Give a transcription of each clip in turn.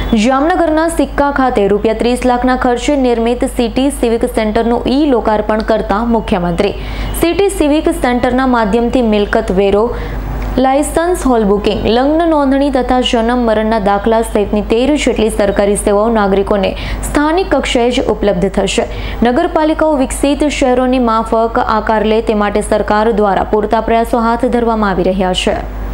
જામનગરના સિક્કા ખાતે ₹30 લાખના ખર્ચે નિર્મિત સિટી સિવિક સેન્ટરનું લોકાર્પણ કરતા મુખ્યમંત્રી સિટી સિવિક સેન્ટરના માધ્યમથી મિલકત વેરો, લાયસન્સ, હોલ બુકિંગ, લગ્ન નોંધણી તથા જન્મ મરણના દાખલા સહિતની 13 જેટલી સરકારી સેવાઓ નાગરિકોને સ્થાનિક કક્ષાએ જ ઉપલબ્ધ થશે. નગરપાલિકાઓ વિકસિત શહેરોની માફક આકાર લે તે માટે સરકાર દ્વારા પૂરતા પ્રયાસો હાથ ધરવામાં આવી રહ્યા છે.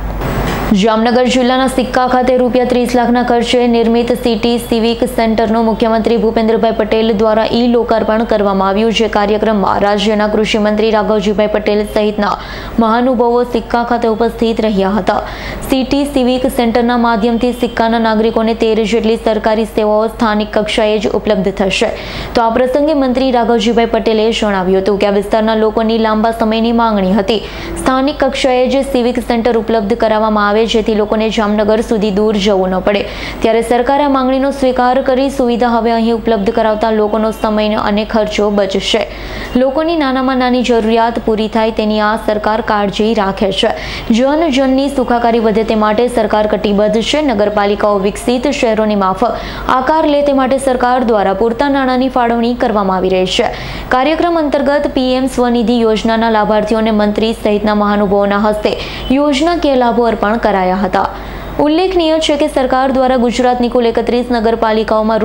જામનગર જિલ્લાના સિક્કા ખાતે ₹30 લાખના ખર્ચે નિર્મિત સિટી સિવિક સેન્ટરનું મુખ્યમંત્રી ભૂપેન્દ્રભાઈ પટેલ દ્વારા લોકાર્પણ કરવામાં આવ્યું. જે કાર્યક્રમમાં રાજ્યના કૃષિ મંત્રી રાઘવજીભાઈ પટેલ સહિતના મહાનુભાવો સિક્કા ખાતે ઉપસ્થિત રહ્યા હતા. સિટી સિવિક સેન્ટરના માધ્યમથી સિક્કાના નાગરિકોને 13 જેટલી સરકારી સેવાઓ સ્થાનિક કક્ષાએ જ ઉપલબ્ધ થશે. તો આ પ્રસંગે મંત્રી રાઘવજીભાઈ પટેલે જણાવ્યું હતું કે આ વિસ્તારના લોકોની લાંબા સમયની માંગણી હતી. સ્થાનિક કક્ષાએ જ સિવિક સેન્ટર ઉપલબ્ધ કરાવવામાં આવે જેથી લોકોને જામનગર સુધી દૂર જવું ન પડે. ત્યારે સરકારે આ માંગણીનો સ્વીકાર કરી સુવિધા હવે અહીં ઉપલબ્ધ કરાવતા લોકોનો સમય અને ખર્ચો બચશે. લોકોની નાનામાં નાની જરૂરિયાત પૂરી થાય તેની આ સરકાર કાળજી રાખે છે. જનજનની સુખાકારી વધે તે માટે સરકાર કટિબદ્ધ છે. નગરપાલિકાઓ વિકસિત શહેરોની માફક આકાર લે તે માટે સરકાર દ્વારા પૂરતા નાણાંની ફાળવણી કરવામાં આવી રહી છે. કાર્યક્રમ અંતર્ગત PM સ્વનિધિ યોજનાના લાભાર્થીઓને મંત્રી સહિતના મહાનુભાવોના હસ્તે યોજનાકીય લાભો અર્પણ કરાયા હતા. ઉલ્લેખનીય છે કે સરકાર દ્વારા ગુજરાતની કુલ 31 નગરપાલિકાઓમાં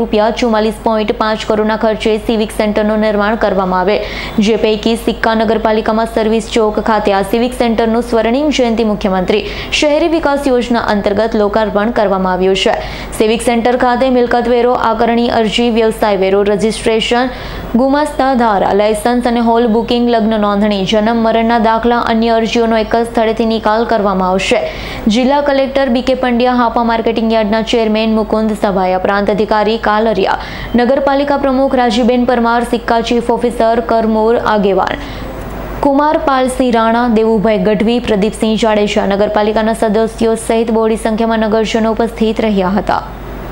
₹44.5 કરોડના ખર્ચે સિવિક સેન્ટરનું નિર્માણ કરવામાં આવે. જે પૈકી સિક્કા નગરપાલિકામાં સર્વિસ ચોક ખાતે આ સિવિક સેન્ટરનું સ્વર્ણિમ જયંતિ મુખ્યમંત્રી શહેરી વિકાસ યોજના અંતર્ગત લોકાર્પણ કરવામાં આવ્યું છે. સિવિક સેન્ટર ખાતે મિલકત વેરો, આકારણી અરજી, વ્યવસાય વેરો, રજીસ્ટ્રેશન, ગુમાસ્તા ધારા, લાયસન્સ અને હોલ બુકિંગ, લગ્ન નોંધણી, જન્મ મરણના દાખલા, અન્ય અરજીઓનો એક જ સ્થળેથી નિકાલ કરવામાં આવશે. જિલ્લા collector BK Pandya, Hapa marketing યાર્ડના ચેરમેન મુકુંદ સભાયા, પ્રાંત અધિકારી કાલરિયા, નગરપાલિકા પ્રમુખ રાજીબેન પરમાર, સિક્કા ચીફ ઓફિસર કરમૂર આગેવાન, કુમારપાલસિંહ રાણા, દેવુભાઈ ગઢવી, પ્રદીપસિંહ જાડેજા, નગરપાલિકાના સદસ્યો સહિત બહોળી સંખ્યામાં નગરજનો ઉપસ્થિત રહ્યા હતા.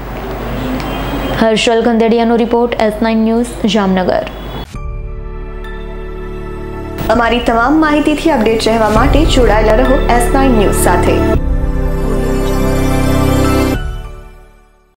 હર્ષલ કંદેડિયાનો રિપોર્ટ, S9 ન્યૂઝ, જામનગર. અમારી તમામ માહિતીથી અપડેટ રહેવા માટે જોડાયેલા રહો S9 ન્યૂઝ સાથે.